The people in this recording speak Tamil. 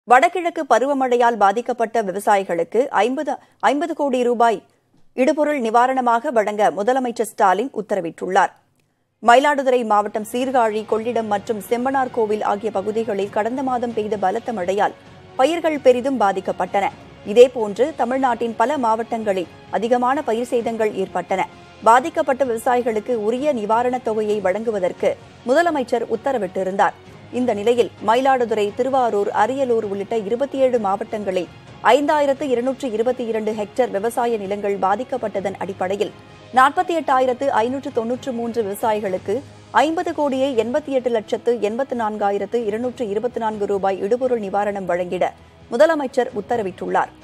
வடகிழக்கு பருவமழையால் பாதிக்கப்பட்ட விவசாயிகளுக்கு 50 கோடி ரூபாய் இடுபொருள் நிவாரணமாக வழங்க முதலமைச்சர் ஸ்டாலின் உத்தரவிட்டுள்ளார். மயிலாடுதுறை மாவட்டம் சீர்காழி, கொள்ளிடம் மற்றும் செம்பனார்கோவில் ஆகிய பகுதிகளில் கடந்த மாதம் பெய்த பலத்த மழையால் பயிர்கள் பெரிதும் பாதிக்கப்பட்டன. இதேபோன்று தமிழ்நாட்டின் பல மாவட்டங்களில் அதிகமான பயிர் சேதங்கள் ஏற்பட்டன. பாதிக்கப்பட்ட விவசாயிகளுக்கு உரிய நிவாரணத் தொகையை வழங்குவதற்கு முதலமைச்சர் உத்தரவிட்டிருந்தார். இந்த நிலையில் மயிலாடுதுறை, திருவாரூர், அரியலூர் உள்ளிட்ட 27 மாவட்டங்களில் 5222 ஹெக்டேர் விவசாய நிலங்கள் பாதிக்கப்பட்டதன் அடிப்படையில் 48,593 விவசாயிகளுக்கு 50,88,84,224 ரூபாய் இடுபொருள் நிவாரணம் வழங்கிட முதலமைச்சர் உத்தரவிட்டுள்ளார்.